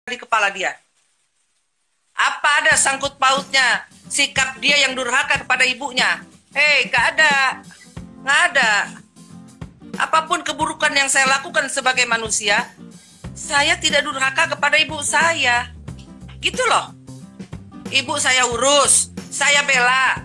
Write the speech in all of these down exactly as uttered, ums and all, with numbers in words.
di kepala dia? Apa ada sangkut pautnya sikap dia yang durhaka kepada ibunya? Hei, gak ada. Gak ada. Apapun keburukan yang saya lakukan sebagai manusia, saya tidak durhaka kepada ibu saya. Gitu loh. Ibu saya urus, saya bela.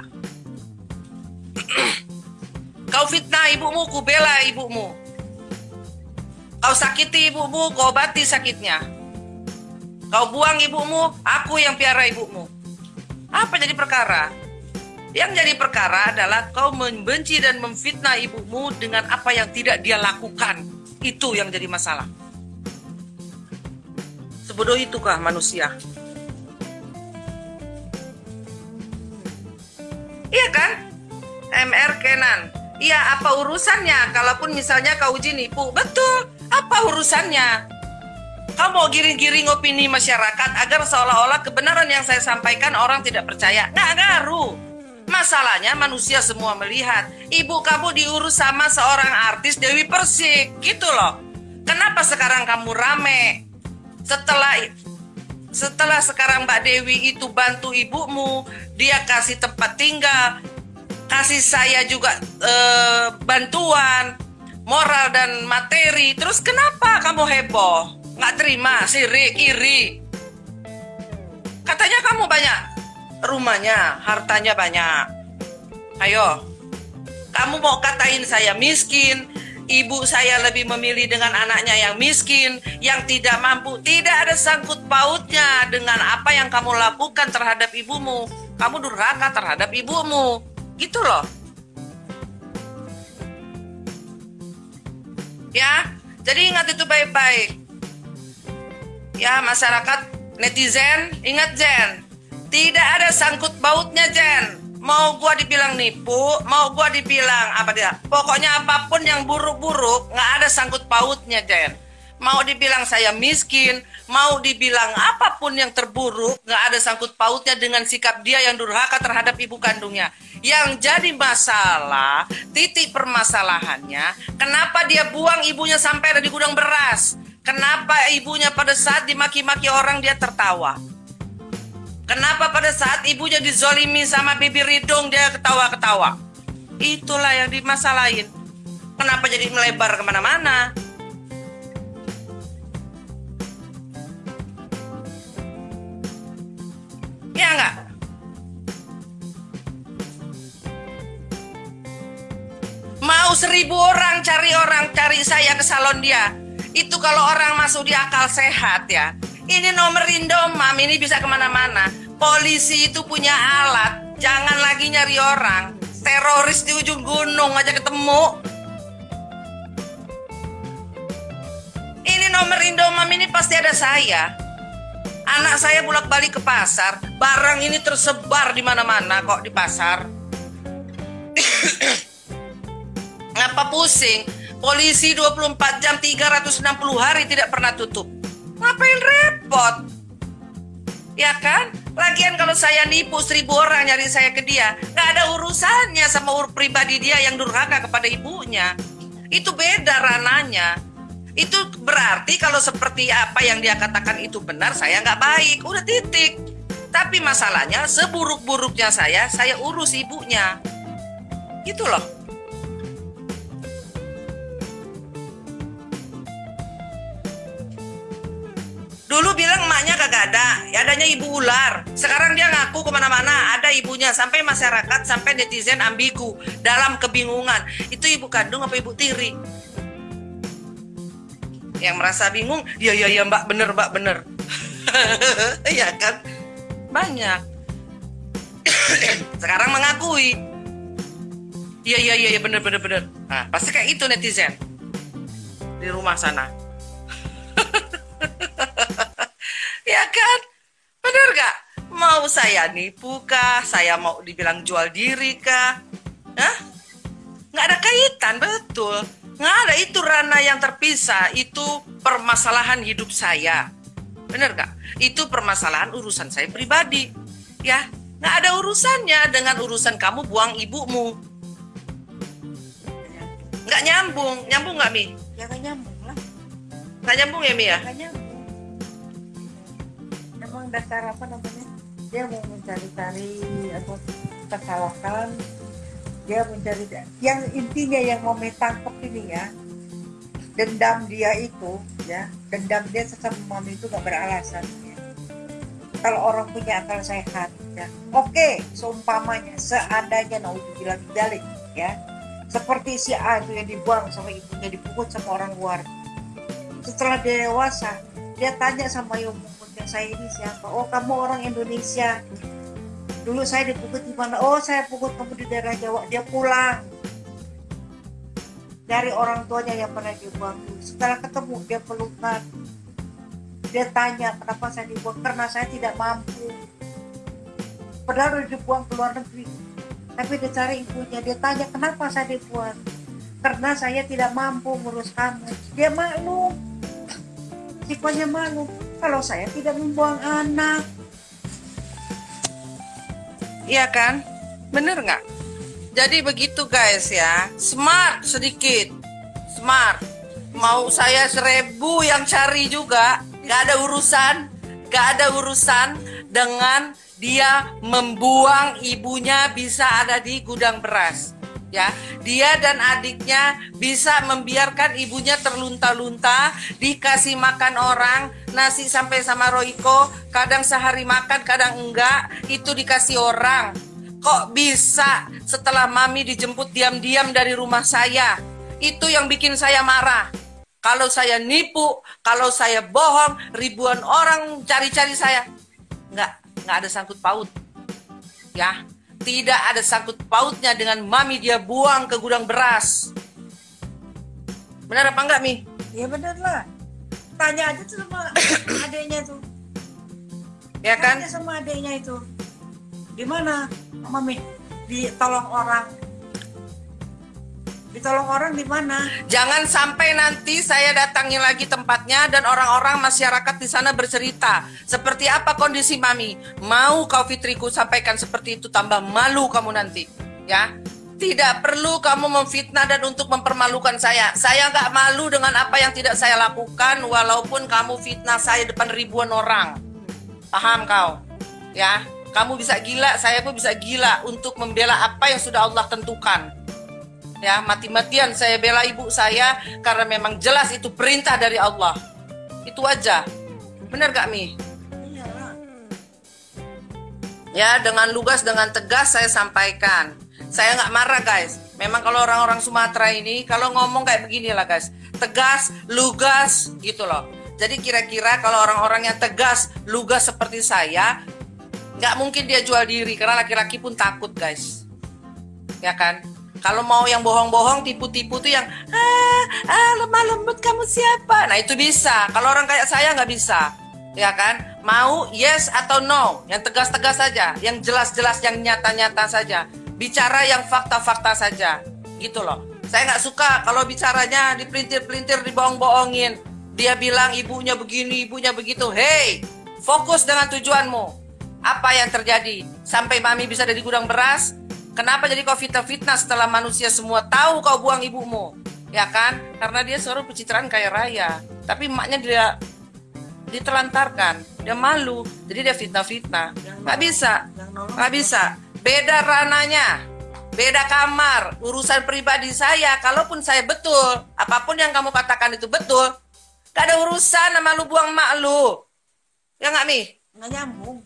Kau fitnah ibumu, ku bela ibumu. Kau sakiti ibumu, kau obati sakitnya. Kau buang ibumu, aku yang piara ibumu. Apa jadi perkara? Yang jadi perkara adalah kau membenci dan memfitnah ibumu dengan apa yang tidak dia lakukan. Itu yang jadi masalah. Sebodoh itukah manusia? Iya kan? M R Kenan. Iya, apa urusannya? Kalaupun misalnya kau uji nipu, betul. Apa urusannya? Kau mau giring-giring opini masyarakat agar seolah-olah kebenaran yang saya sampaikan orang tidak percaya. Nggak ngaruh. Masalahnya manusia semua melihat. Ibu kamu diurus sama seorang artis Dewi Persik. Gitu loh. Kenapa sekarang kamu rame? Setelah setelah sekarang Mbak Dewi itu bantu ibumu, dia kasih tempat tinggal, kasih saya juga eh, bantuan moral dan materi. Terus kenapa kamu heboh? Nggak terima, sirik, iri. Katanya kamu banyak rumahnya, hartanya banyak. Ayo, kamu mau katain saya miskin, ibu saya lebih memilih dengan anaknya yang miskin, yang tidak mampu. Tidak ada sangkut pautnya dengan apa yang kamu lakukan terhadap ibumu. Kamu durhaka terhadap ibumu. Gitu loh. Ya, jadi ingat itu baik-baik. Ya, masyarakat netizen, ingat Jen, tidak ada sangkut pautnya Jen. Mau gua dibilang nipu, mau gua dibilang apa dia, pokoknya apapun yang buruk-buruk, nggak ada sangkut pautnya Jen. Mau dibilang saya miskin, mau dibilang apapun yang terburuk, nggak ada sangkut pautnya dengan sikap dia yang durhaka terhadap ibu kandungnya. Yang jadi masalah, titik permasalahannya, kenapa dia buang ibunya sampai ada di gudang beras? Kenapa ibunya pada saat dimaki-maki orang dia tertawa? Kenapa pada saat ibunya dizolimi sama bibir hidung dia ketawa-ketawa? Itulah yang dimasalahin. Kenapa jadi melebar kemana-mana? Ya enggak? Mau seribu orang cari orang cari saya ke salon dia. Itu kalau orang masuk di akal sehat ya. Ini nomor Indomam, ini bisa kemana-mana. Polisi itu punya alat. Jangan lagi nyari orang. Teroris di ujung gunung aja ketemu. Ini nomor Indomam, ini pasti ada saya. Anak saya bolak-balik ke pasar. Barang ini tersebar di mana-mana kok di pasar. Ngapa pusing? Polisi dua puluh empat jam tiga ratus enam puluh hari tidak pernah tutup. Ngapain repot? Ya kan? Lagian kalau saya nipu seribu orang nyari saya ke dia, nggak ada urusannya sama urus pribadi dia yang durhaka kepada ibunya. Itu beda rananya. Itu berarti kalau seperti apa yang dia katakan itu benar, saya nggak baik. Udah titik. Tapi masalahnya seburuk-buruknya saya, saya urus ibunya. Gitu loh. Dulu bilang emaknya kagak ada, ya adanya ibu ular. Sekarang dia ngaku kemana-mana ada ibunya. Sampai masyarakat, sampai netizen ambigu dalam kebingungan. Itu ibu kandung apa ibu tiri? Yang merasa bingung, ya ya ya mbak bener mbak bener. Iya kan? Banyak. Sekarang mengakui. Iya iya iya bener bener bener. Nah, pasti kayak itu netizen di rumah sana. Ya kan? Bener gak? Mau saya nipu kah? Saya mau dibilang jual diri kah? Hah? Nggak ada kaitan, betul. Nggak ada, itu ranah yang terpisah. Itu permasalahan hidup saya. Bener gak? Itu permasalahan urusan saya pribadi. Ya, nggak ada urusannya dengan urusan kamu buang ibumu. Nggak nyambung. Nyambung nggak, Mi? Ya nggak nyambung lah. Nggak nyambung ya, Mi ya? Nggak nyambung. memang dasar apa namanya, dia mau mencari-cari atau kesalahan, dia mencari, yang intinya yang mau metangkep ini ya, dendam dia itu ya, dendam dia sesama mami itu gak beralasan ya. Kalau orang punya akal sehat ya, oke, seumpamanya seandainya naudzubillah min dzalik ya, seperti si A itu yang dibuang sama ibunya, dipukul sama orang luar. Setelah dia dewasa, dia tanya sama yang memukul saya ini siapa? Oh, kamu orang Indonesia. Dulu saya dipukul di mana? Oh, saya pukul kamu di daerah Jawa. Dia pulang dari orang tuanya yang pernah dibuang. Setelah ketemu, dia pelukan. Dia tanya, kenapa saya dibuang? Karena saya tidak mampu. Padahal udah dibuang ke luar negeri. Tapi dia cari ibunya. Dia tanya, kenapa saya dibuang? Karena saya tidak mampu ngurus kamu. Dia malu. Sifatnya malu. Kalau saya tidak membuang anak. Iya kan? Bener nggak? Jadi begitu guys ya. Smart sedikit. Smart. Mau saya seribu yang cari juga, nggak ada urusan. Nggak ada urusan dengan dia membuang ibunya bisa ada di gudang beras. Ya, dia dan adiknya bisa membiarkan ibunya terlunta-lunta, dikasih makan orang, nasi sampai sama Royko, kadang sehari makan, kadang enggak, itu dikasih orang. Kok bisa setelah mami dijemput diam-diam dari rumah saya? Itu yang bikin saya marah. Kalau saya nipu, kalau saya bohong, ribuan orang cari-cari saya. Enggak, enggak ada sangkut paut. Ya. Tidak ada sangkut pautnya dengan mami dia buang ke gudang beras. Benar apa enggak, Mi? Ya benar lah. Tanya aja tuh sama adiknya tuh. Ya kan? Tanya sama adiknya itu. Di mana, Mami? Ditolong orang. Ditolong orang di mana? Jangan sampai nanti saya datangi lagi tempatnya dan orang-orang masyarakat di sana bercerita seperti apa kondisi mami. Mau kau Fitriku sampaikan seperti itu, tambah malu kamu nanti, ya. Tidak perlu kamu memfitnah dan untuk mempermalukan saya. Saya nggak malu dengan apa yang tidak saya lakukan, walaupun kamu fitnah saya depan ribuan orang. Paham kau? Ya, kamu bisa gila, saya pun bisa gila untuk membela apa yang sudah Allah tentukan. Ya, mati-matian saya bela ibu saya karena memang jelas itu perintah dari Allah. Itu aja. Benar gak, Mi? Iya. Ya, dengan lugas, dengan tegas saya sampaikan. Saya nggak marah, guys. Memang kalau orang-orang Sumatera ini kalau ngomong kayak begini lah, guys. Tegas, lugas, gitu loh. Jadi kira-kira kalau orang-orang yang tegas, lugas seperti saya, nggak mungkin dia jual diri karena laki-laki pun takut, guys. Ya kan? Kalau mau yang bohong-bohong, tipu-tipu tuh yang ah, ah lemah lembut kamu siapa? Nah itu bisa. Kalau orang kayak saya nggak bisa, ya kan? Mau yes atau no, yang tegas-tegas saja, yang jelas-jelas, yang nyata-nyata saja. Bicara yang fakta-fakta saja, gitu loh. Saya nggak suka kalau bicaranya dipelintir-pelintir, dibohong-bohongin. Dia bilang ibunya begini, ibunya begitu. Hey, fokus dengan tujuanmu. Apa yang terjadi? Sampai mami bisa dari gudang beras. Kenapa jadi kau fitnah-fitnah setelah manusia semua tahu kau buang ibumu? Ya kan? Karena dia suruh pencitraan kaya raya. Tapi emaknya dia ditelantarkan. Dia malu. Jadi dia fitnah-fitnah. Nggak bisa. Nggak bisa. Beda rananya. Beda kamar. Urusan pribadi saya. Kalaupun saya betul. Apapun yang kamu katakan itu betul. Gak ada urusan sama lu buang mak lu. Ya nggak, Mi? Nggak nyambung.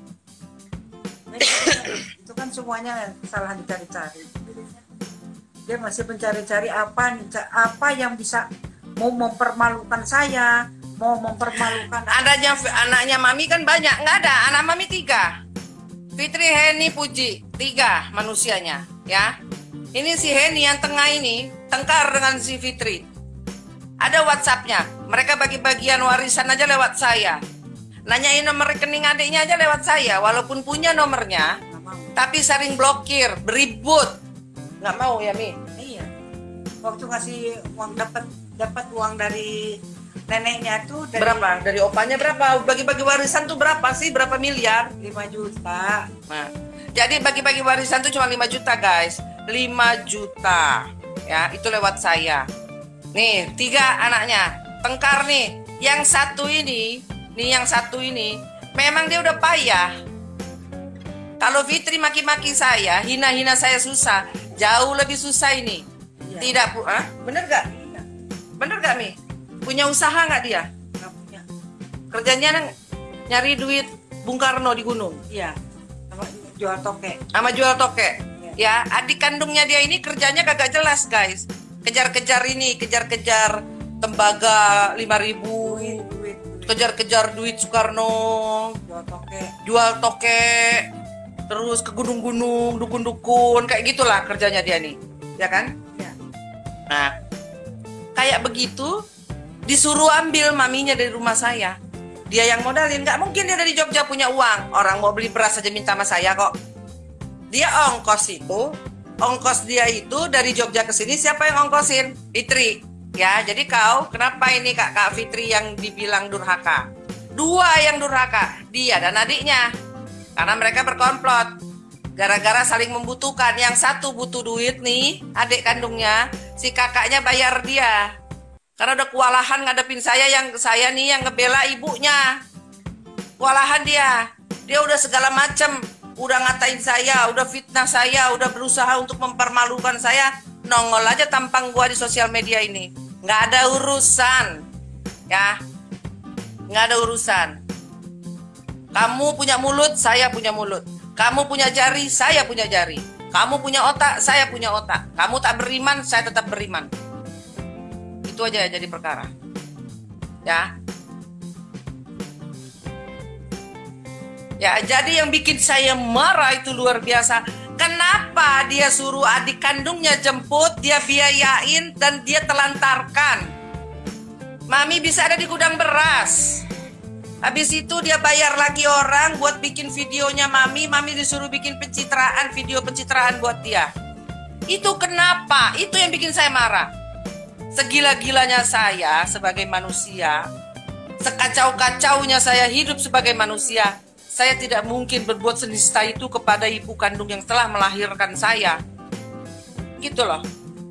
Itu kan semuanya salah dicari-cari. Dia masih mencari-cari apa apa yang bisa mau mempermalukan saya, mau mempermalukan anaknya. Anaknya mami kan banyak, nggak ada. Anak mami tiga, Fitri, Heni, Puji, tiga manusianya, ya. Ini si Heni yang tengah ini tengkar dengan si Fitri. Ada WhatsAppnya. Mereka bagi-bagian warisan aja lewat saya. Nanyain nomor rekening adiknya aja lewat saya, walaupun punya nomornya, tapi sering blokir, beribut. Nggak mau ya, Mi? Iya. Waktu ngasih uang, dapat dapat uang dari neneknya tuh dari berapa? Dari opanya berapa? Bagi-bagi warisan tuh berapa sih? Berapa miliar? lima juta. Nah, jadi bagi-bagi warisan tuh cuma lima juta, guys. lima juta. Ya, itu lewat saya. Nih, tiga anaknya. Tengkar nih. Yang satu ini nih yang satu ini, memang dia udah payah. Kalau Fitri maki-maki saya, hina-hina saya susah, jauh lebih susah ini. Iya. Tidak, Bu. Ah? Bener gak? Iya. Bener gak, Mi? Punya usaha gak dia? Nggak punya. Kerjanya nang- nyari duit Bung Karno di gunung. Iya. Sama jual toke. Sama jual toke. Iya. Ya, adik kandungnya dia ini kerjanya kagak jelas, guys. Kejar-kejar ini, kejar-kejar tembaga lima ribu, Duit, duit, duit. kejar-kejar duit Soekarno, Jual toke. jual toke, terus ke gunung-gunung, dukun-dukun, kayak gitulah kerjanya dia nih, ya kan? Iya. Nah, kayak begitu disuruh ambil maminya dari rumah saya. Dia yang modalin, nggak mungkin dia dari Jogja punya uang. Orang mau beli beras saja minta sama saya kok. Dia ongkos itu, ongkos dia itu dari Jogja ke sini siapa yang ongkosin? Fitri. Ya, jadi kau kenapa ini Kak Kak Fitri yang dibilang durhaka? Dua yang durhaka, dia dan adiknya. Karena mereka berkomplot. Gara-gara saling membutuhkan. Yang satu butuh duit nih, adik kandungnya, si kakaknya bayar dia. Karena udah kewalahan ngadepin saya, yang saya nih yang ngebela ibunya. Kewalahan dia. Dia udah segala macem, udah ngatain saya, udah fitnah saya, udah berusaha untuk mempermalukan saya. Nongol aja tampang gua di sosial media ini. Nggak ada urusan. Ya. Nggak ada urusan. Kamu punya mulut, saya punya mulut. Kamu punya jari, saya punya jari. Kamu punya otak, saya punya otak. Kamu tak beriman, saya tetap beriman. Itu aja jadi perkara. Ya. Ya, jadi yang bikin saya marah itu luar biasa. Kenapa dia suruh adik kandungnya jemput, dia biayain, dan dia telantarkan? Mami bisa ada di gudang beras. Habis itu dia bayar lagi orang buat bikin videonya Mami. Mami disuruh bikin pencitraan, video pencitraan buat dia. Itu kenapa? Itu yang bikin saya marah. Segila-gilanya saya sebagai manusia, sekacau-kacaunya saya hidup sebagai manusia, saya tidak mungkin berbuat senista itu kepada ibu kandung yang telah melahirkan saya. Gitu loh.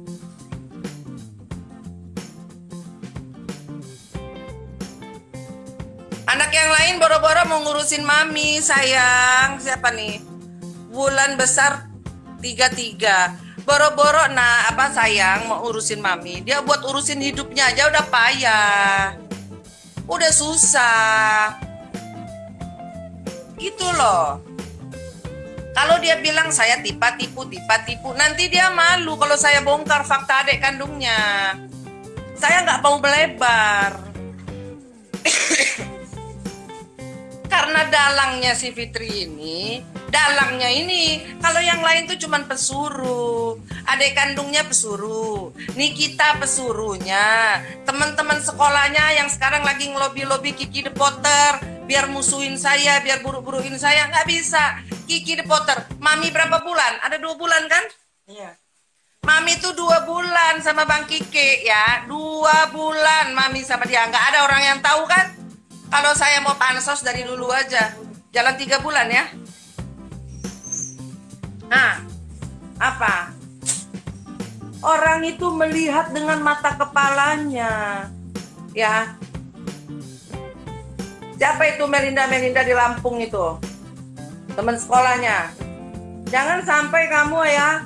Anak yang lain boro-boro mau ngurusin mami, sayang. Siapa nih? Bulan besar tiga tiga. Boro-boro, nah apa sayang mau urusin mami. Dia buat urusin hidupnya aja udah payah. Udah susah. Gitu loh. Kalau dia bilang saya tipa-tipu, tipa-tipu, nanti dia malu kalau saya bongkar fakta adik kandungnya. Saya nggak mau melebar. Karena dalangnya si Fitri ini, dalangnya ini, kalau yang lain tuh cuman pesuruh, adik kandungnya pesuruh, Nikita pesuruhnya, teman-teman sekolahnya yang sekarang lagi ngelobi-lobi Kiki The Potter, biar musuhin saya, biar buruk-burukin saya, nggak bisa. Kiki The Potter, Mami berapa bulan? Ada dua bulan kan? Iya. Mami tuh dua bulan sama Bang Kiki ya, dua bulan Mami sama dia, nggak ada orang yang tahu kan? Kalau saya mau pansos dari dulu aja, jalan tiga bulan ya. Nah, apa? Orang itu melihat dengan mata kepalanya, ya. Siapa itu Melinda-Melinda di Lampung itu? Teman sekolahnya. Jangan sampai kamu ya,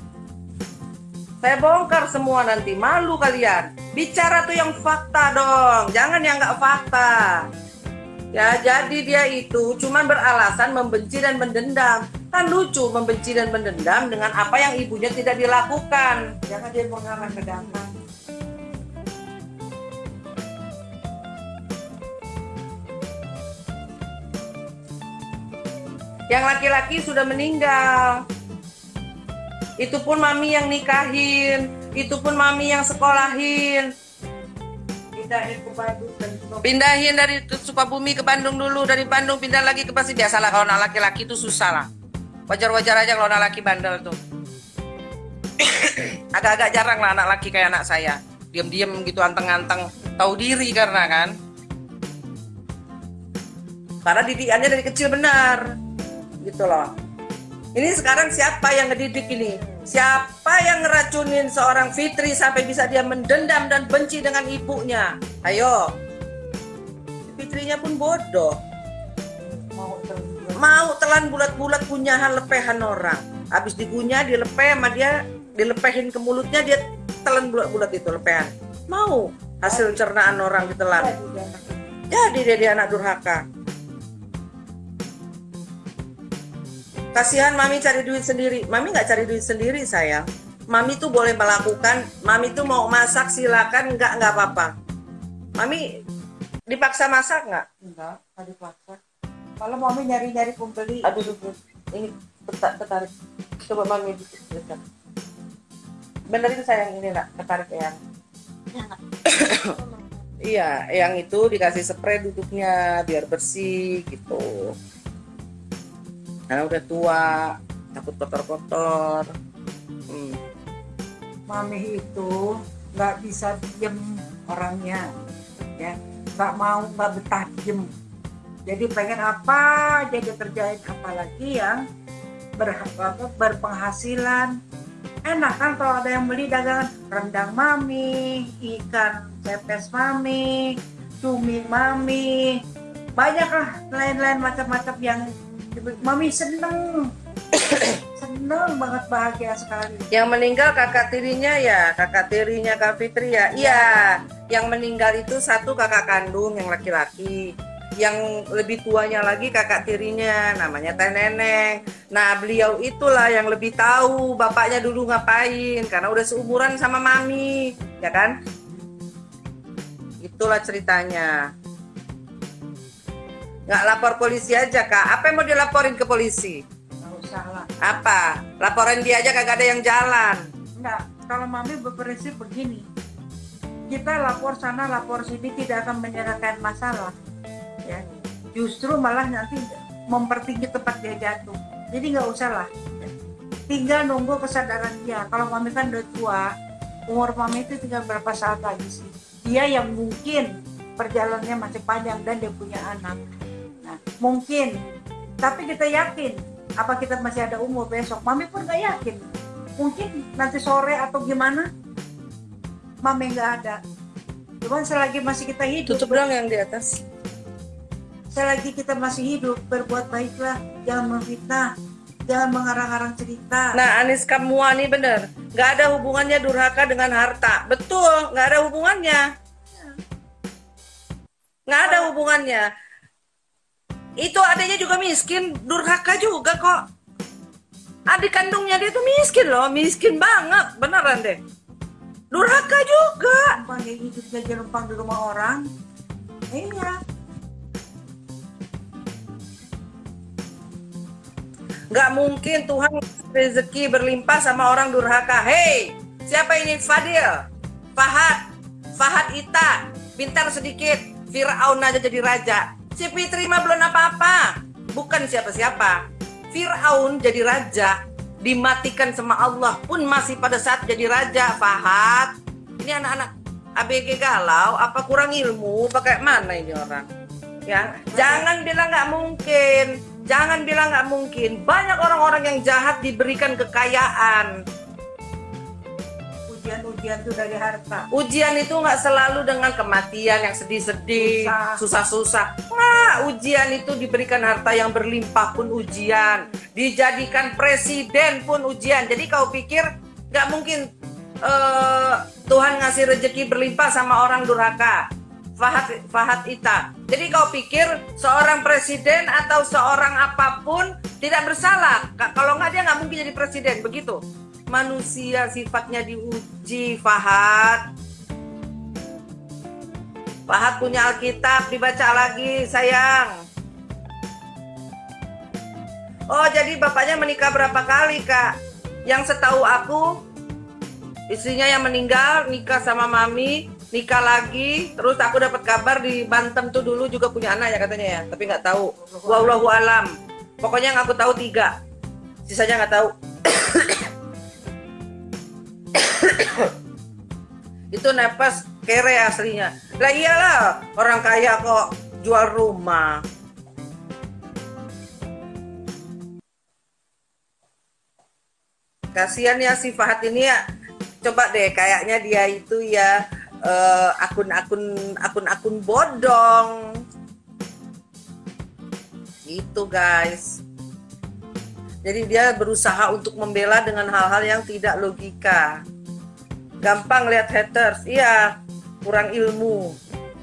saya bongkar semua nanti, malu kalian. Bicara tuh yang fakta dong, jangan yang nggak fakta. Ya, jadi dia itu cuma beralasan membenci dan mendendam. Kan lucu membenci dan mendendam dengan apa yang ibunya tidak dilakukan. Jangan dia mengarah ke belakang. Yang laki-laki sudah meninggal. Itu pun mami yang nikahin, itu pun mami yang sekolahin. Pindahin ke Bandung dan Sukabumi. Pindahin dari Sukabumi ke Bandung dulu, dari Bandung pindah lagi ke Pasti. Biasalah kalau anak laki-laki itu susah lah. Wajar-wajar aja kalau anak laki bandel tuh. Agak-agak jarang lah anak laki kayak anak saya. Diam-diam gitu, anteng-anteng, tahu diri karena kan. Karena didikannya dari kecil benar. Gitu loh. Ini sekarang siapa yang ngedidik ini? Siapa yang ngeracunin seorang Fitri sampai bisa dia mendendam dan benci dengan ibunya? Ayo. Fitrinya pun bodoh. Mau terus Mau telan bulat-bulat kunyahan lepehan orang. Habis dikunyah, dilepeh sama dia, dilepehin ke mulutnya, dia telan bulat-bulat itu lepehan. Mau hasil cernaan orang ditelan. jadi dia anak ini. Jadi dia, dia anak durhaka. Kasihan Mami cari duit sendiri. Mami nggak cari duit sendiri sayang. Mami tuh boleh melakukan. Mami tuh mau masak silakan, nggak nggak apa-apa. Mami dipaksa masak nggak? Enggak, nggak dipaksa. Kalau mami nyari-nyari pembeli, Aduh, aduh, ini ketar- ketarik. Coba Mami dekat. Benerin sayang ini nak, ketarik yang. Iya, yang itu dikasih spray duduknya biar bersih gitu. Karena udah tua, takut kotor-kotor. Hmm. mami itu nggak bisa diem orangnya, ya, nggak mau, nggak betah diem. Jadi pengen apa aja dia kerjain, apalagi yang ber, apa, berpenghasilan. Enak kan kalau ada yang beli dagangan rendang mami, ikan pepes mami, cumi mami, banyak lah lain-lain macam-macam yang mami seneng. Seneng banget, bahagia sekali. Yang meninggal kakak tirinya ya, kakak tirinya Kak Fitri ya. Iya, yang meninggal itu satu kakak kandung yang laki-laki. Yang lebih tuanya lagi kakak tirinya, namanya Teh Neneng. Nah beliau itulah yang lebih tahu bapaknya dulu ngapain, karena udah seumuran sama Mami, ya kan? Itulah ceritanya. Nggak lapor polisi aja Kak, apa yang mau dilaporin ke polisi? Nggak usah lah. Apa? Laporan dia aja kagak ada yang jalan. Enggak, kalau mami berprinsip begini, kita lapor sana lapor sini tidak akan menyelesaikan masalah, ya, justru malah nanti mempertinggi tempat dia jatuh. Jadi nggak usah lah, ya. Tinggal nunggu kesadaran dia. Kalau mami kan udah tua, umur mami itu tinggal berapa saat lagi sih. Dia yang mungkin perjalanannya masih panjang dan dia punya anak. Nah mungkin, tapi kita yakin apa kita masih ada umur besok. Mami pun nggak yakin, mungkin nanti sore atau gimana, mami nggak ada. Cuman selagi masih kita hidup, Tutup dong yang di atas. selagi kita masih hidup, berbuat baiklah, jangan memfitnah, jangan mengarang-arang cerita. Nah Anis Kamua nih bener, nggak ada hubungannya durhaka dengan harta. Betul, nggak ada hubungannya. Nggak ada hubungannya. Itu adanya juga miskin, durhaka juga kok. Adik kandungnya dia tuh miskin loh, miskin banget, beneran deh. Durhaka juga. Numpang dia hidup jajan numpang di rumah orang. Iya. Nggak mungkin Tuhan rezeki berlimpah sama orang durhaka. Hei, siapa ini? Fadil, Fahad, Fahad Ita, pintar sedikit, Fir'aun aja jadi raja. Si Fitri mah belum apa-apa, bukan siapa-siapa. Fir'aun jadi raja, dimatikan sama Allah pun masih pada saat jadi raja. Fahad, ini anak-anak A B G galau, apa kurang ilmu, pakai mana ini orang? Ya, jangan bilang nggak mungkin. Jangan bilang nggak mungkin. Banyak orang-orang yang jahat diberikan kekayaan. Ujian-ujian itu dari harta. Ujian itu nggak selalu dengan kematian yang sedih-sedih, Susah. susah-susah. Nggak, ujian itu diberikan harta yang berlimpah pun ujian. Dijadikan presiden pun ujian. Jadi kau pikir nggak mungkin uh, Tuhan ngasih rezeki berlimpah sama orang durhaka? Fahad, Fahad Ita. Jadi kau pikir seorang presiden atau seorang apapun tidak bersalah? Kalau nggak dia nggak mungkin jadi presiden, begitu. Manusia sifatnya diuji, Fahad. Fahad punya Alkitab, dibaca lagi, sayang. Oh, jadi bapaknya menikah berapa kali, Kak? Yang setahu aku, istrinya yang meninggal nikah sama mami, nikah lagi, terus aku dapat kabar di Banten tuh dulu juga punya anak ya katanya ya, tapi nggak tahu. Wallahu alam. Pokoknya yang aku tahu tiga, sisanya nggak tahu. Itu nafas kere aslinya. Lah iyalah, orang kaya kok jual rumah. Kasihan ya si Fahad ini ya. Coba deh, kayaknya dia itu ya uh, akun-akun akun-akun bodong. Itu guys. Jadi dia berusaha untuk membela dengan hal-hal yang tidak logika. Gampang lihat haters, iya, kurang ilmu.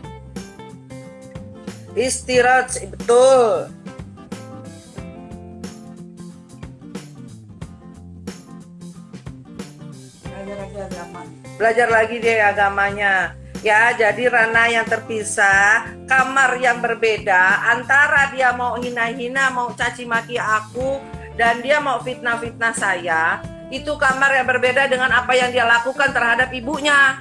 Istirahat, betul. Belajar lagi agama. Belajar lagi dia agamanya. Ya, jadi ranah yang terpisah, kamar yang berbeda, antara dia mau hina-hina, mau caci maki aku, dan dia mau fitnah-fitnah saya, itu kamar yang berbeda dengan apa yang dia lakukan terhadap ibunya.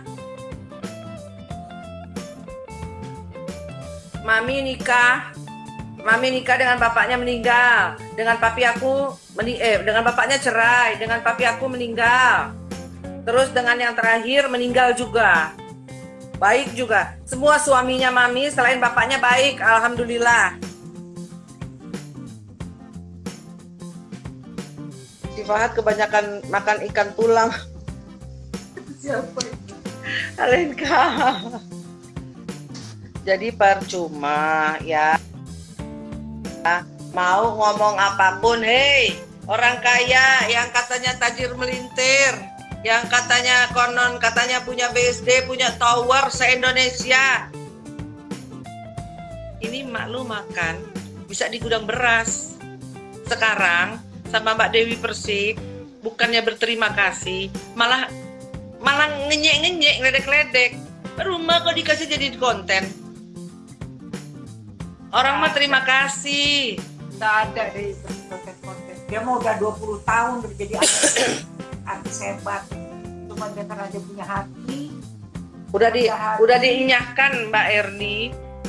Mami nikah, Mami nikah dengan bapaknya meninggal, dengan papi aku, meni eh, dengan bapaknya cerai, dengan papi aku meninggal. Terus dengan yang terakhir meninggal juga. Baik juga. Semua suaminya Mami selain bapaknya baik, alhamdulillah. Si Fahad kebanyakan makan ikan tulang. Siapa? Alenka. Jadi percuma ya. Mau ngomong apapun, hei, orang kaya yang katanya tajir melintir, yang katanya konon katanya punya B S D, punya tower se-Indonesia. Ini mak lu makan bisa di gudang beras. Sekarang sama Mbak Dewi Persik bukannya berterima kasih, malah malah ngenyek-ngenyek, ledek-ledek. Rumah kok dikasih jadi konten. Orang mah terima kasih. Nggak ada deh konten-konten. Dia mau udah dua puluh tahun udah jadi artis, artis hebat. Cuma dia kan aja punya hati. Udah di hati. udah diinyahkan Mbak Erni.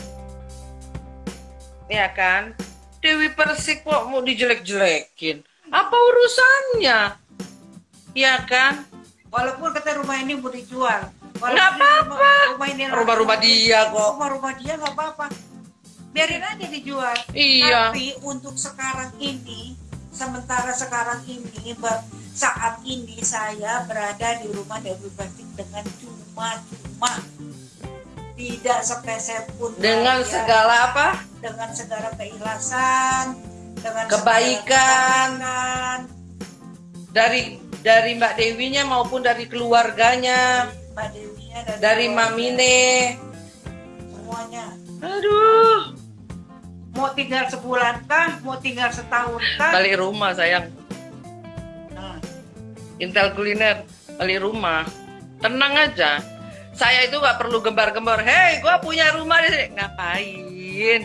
Ya kan? Dewi Persik kok mau dijelek-jelekin. Apa urusannya? Ya kan? Walaupun kata rumah ini mau dijual. Nggak apa-apa. Rumah ini Rumah-rumah dia kok. Rumah-rumah dia nggak apa-apa. Biarin aja dijual. Iya. Tapi untuk sekarang ini, sementara sekarang ini, saat ini saya berada di rumah Dewi Persik dengan cuma-cuma, tidak sepeser pun. Dengan bayar, segala apa? dengan segala keikhlasan, dengan Kebaikan. segala kebaikan. Dari dari Mbak Dewinya maupun dari keluarganya, Mbak Dewinya dan dari keluarga, Mamine. semuanya. Aduh. Mau tinggal sebulan kah? Mau tinggal setahun kah? Balik rumah sayang. Nah, Intel kuliner balik rumah. Tenang aja. Saya itu nggak perlu gembar-gembar. Hei, gua punya rumah di sini. Ngapain?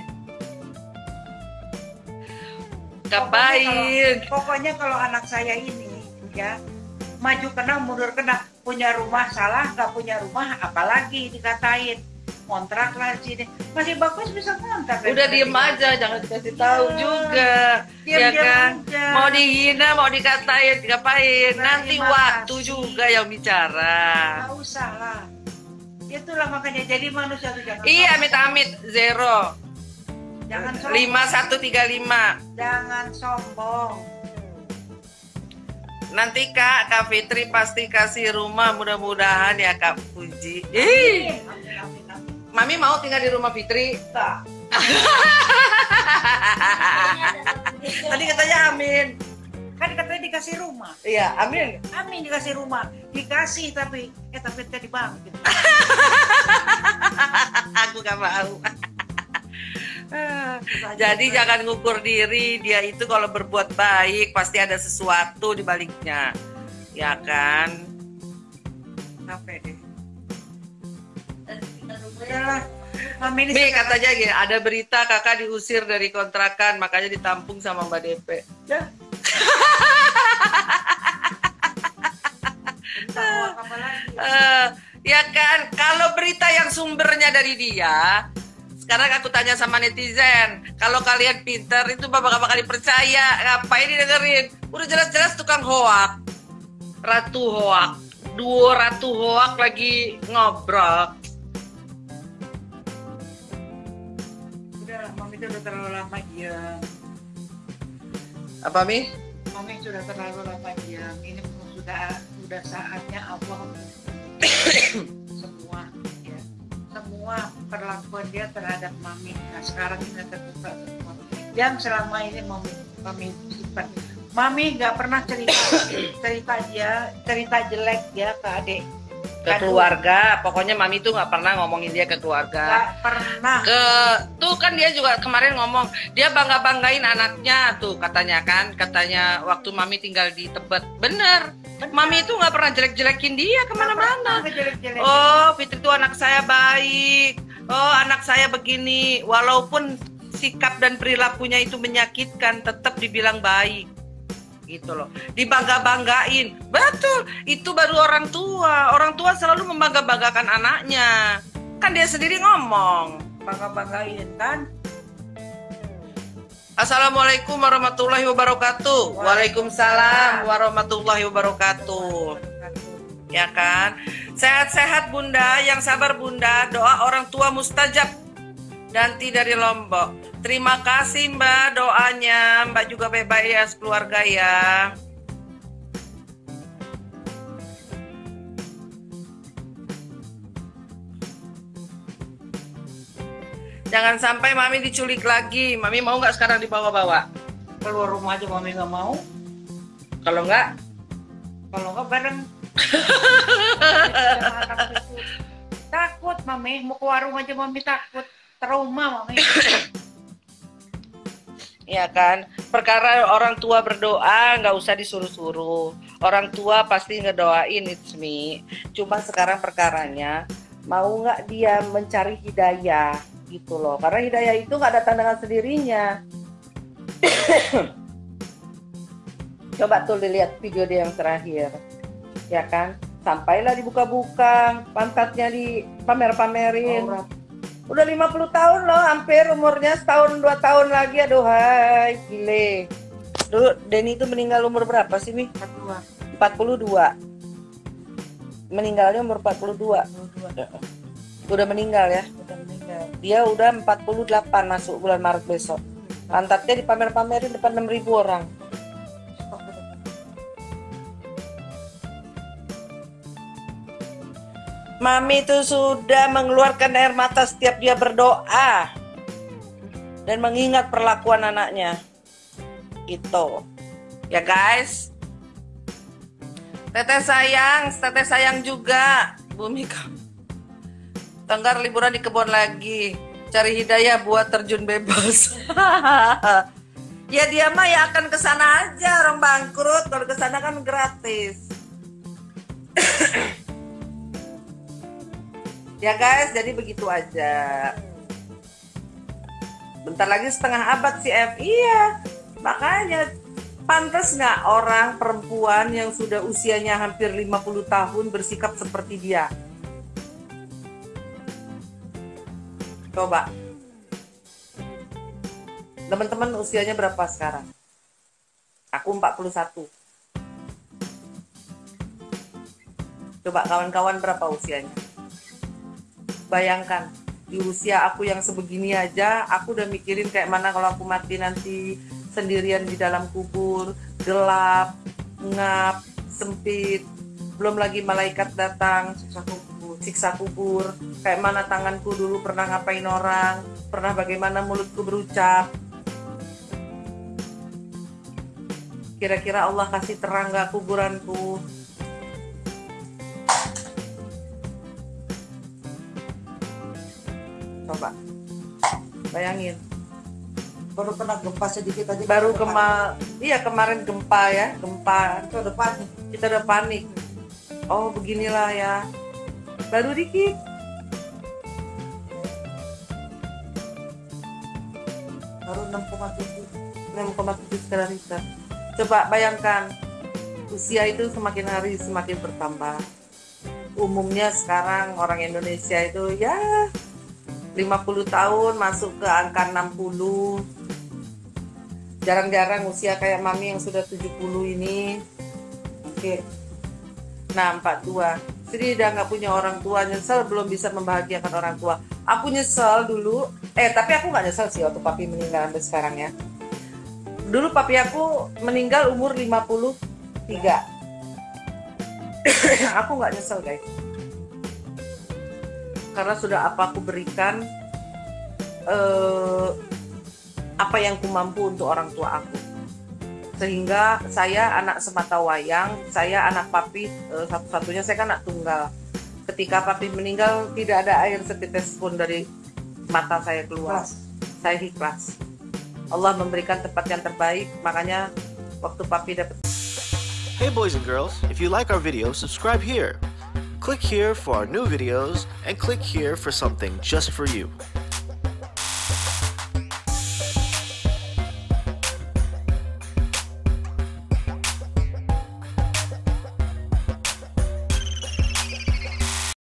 Ngapain? Pokoknya kalau, pokoknya kalau anak saya ini ya maju kena mundur kena, punya rumah salah, nggak punya rumah apalagi dikatain kontrak lah sini, masih bagus bisa kontrak. Udah diem aja, jangan dikasih tahu Ya, juga, diam, ya diam kan? aja. Mau dihina, mau dikatain, ngapain? Terima Nanti waktu kasih. juga yang bicara. Nggak usah lah. Itulah makanya jadi manusia tuh jangan. Iya, sombong. amit-amit zero. Jangan sombong. lima satu tiga lima. Jangan sombong. Nanti Kak, Kak Fitri pasti kasih rumah, mudah-mudahan ya Kak Puji. Ih, Amin, amin, amin, amin. Mami mau tinggal di rumah Fitri? Tak. Tadi katanya amin. Kan katanya dikasih rumah. Iya, amin. Amin dikasih rumah. Dikasih tapi eh tapi tadi bang. Gitu. Aku gak mau. Jadi jangan ngukur diri, dia itu kalau berbuat baik pasti ada sesuatu di baliknya. Ya kan? Capek deh. Udahlah. Mami ini Mi sekarang- katanya gini, ada berita kakak diusir dari kontrakan, makanya ditampung sama Mbak D P. Ya. Tahu apa lagi? Eh, ya kan, kalau berita yang sumbernya dari dia, sekarang aku tanya sama netizen, kalau kalian pintar itu bapak bakal dipercaya, ngapain didengerin? Udah jelas-jelas tukang hoak, ratu hoak, duo ratu hoak lagi ngobrol. Udah, mami itu udah terlalu lama diam. Apa Mi? Mami sudah terlalu lama diam. Ini sudah sudah saatnya Allah semua ya. Semua perlakuan dia terhadap mami. Nah sekarang ini terbuka semua. yang selama ini mami mami simpan. Mami nggak pernah cerita cerita dia cerita jelek dia ke adik, ke keluarga. Pokoknya mami tuh nggak pernah ngomongin dia ke keluarga. Nggak pernah. Ke tuh kan dia juga kemarin ngomong dia bangga banggain anaknya tuh katanya kan, katanya waktu mami tinggal di Tebet. Bener. Bener. Mami itu nggak pernah jelek jelekin dia kemana-mana. Oh, Fitri tuh anak saya baik. Oh, anak saya begini. Walaupun sikap dan perilakunya itu menyakitkan, tetap dibilang baik. Gitu loh, dibangga-banggain. Betul, itu baru orang tua. Orang tua selalu membangga-banggakan anaknya. Kan dia sendiri ngomong Bangga-banggain kan. Assalamualaikum warahmatullahi wabarakatuh. Waalaikumsalam warahmatullahi wabarakatuh. Ya kan. Sehat-sehat bunda, yang sabar bunda. Doa orang tua mustajab. Danti dari Lombok. Terima kasih Mbak doanya. Mbak juga bebas ya keluarga ya. Jangan sampai mami diculik lagi. Mami mau nggak sekarang dibawa-bawa? Keluar rumah aja mami nggak mau. Kalau nggak? Kalau nggak bareng. Takut mami, mau ke warung aja mami takut. Trauma mami. Ya kan, perkara orang tua berdoa nggak usah disuruh-suruh. Orang tua pasti ngedoain, it's me. Cuma sekarang perkaranya mau nggak dia mencari hidayah gitu loh. Karena hidayah itu nggak datang dengan sendirinya. Coba tuh dilihat video dia yang terakhir, ya kan? Sampailah dibuka-buka, pantatnya dipamer-pamerin. Oh, udah lima puluh tahun loh, hampir umurnya setahun dua tahun lagi. Aduh hai, gile. Dulu Denny itu meninggal umur berapa sih Mi? empat puluh dua. Meninggalnya umur empat puluh dua. Udah meninggal ya? Udah meninggal. Dia udah empat puluh delapan masuk bulan Maret besok. Pantatnya dipamer-pamerin depan enam ribu orang. Mami itu sudah mengeluarkan air mata setiap dia berdoa dan mengingat perlakuan anaknya. Gitu. Ya guys. Teteh sayang, teteh sayang juga. Bumi kamu. Tenggar liburan di kebun lagi. Cari hidayah buat terjun bebas. Ya dia mah ya akan kesana aja, orang bangkrut. Kalau kesana kan gratis. Ya guys, jadi begitu aja. Bentar lagi setengah abad si F. Iya, makanya pantas nggak orang perempuan yang sudah usianya hampir lima puluh tahun bersikap seperti dia? Coba. Teman-teman usianya berapa sekarang? Aku empat puluh satu. Coba kawan-kawan berapa usianya? Bayangkan, di usia aku yang sebegini aja, aku udah mikirin kayak mana kalau aku mati nanti sendirian di dalam kubur, gelap, ngap, sempit. Belum lagi malaikat datang, siksa kubur, siksa kubur. Kayak mana tanganku dulu pernah ngapain orang, pernah bagaimana mulutku berucap. Kira-kira Allah kasih terang gak kuburanku? Coba bayangin, baru kena gempa sedikit aja. Baru kema iya kemarin gempa ya, gempa. Kita udah panik. Kita udah panik. Oh beginilah ya. Baru dikit. Baru enam koma tujuh. enam koma tujuh skala Richter. Coba bayangkan, usia itu semakin hari semakin bertambah. Umumnya sekarang orang Indonesia itu ya lima puluh tahun masuk ke angka enam puluh. Jarang-jarang usia kayak mami yang sudah tujuh puluh ini. Oke. Nah, empat puluh dua. Jadi udah nggak punya orang tua, nyesel belum bisa membahagiakan orang tua. Aku nyesel dulu. Eh, tapi aku nggak nyesel sih waktu papi meninggal sampai sekarang ya. Dulu papi aku meninggal umur lima puluh tiga. Aku nggak nyesel, guys. Karena sudah apa aku berikan, eh, apa yang kumampu untuk orang tua aku. Sehingga saya anak semata wayang, saya anak papi eh, satu-satunya, saya kan anak tunggal. Ketika papi meninggal tidak ada air setetes pun dari mata saya keluar. Saya ikhlas. Allah memberikan tempat yang terbaik, makanya waktu papi dapat. Hey boys and girls, if you like our video, subscribe here. Click here for our new videos and click here for something just for you.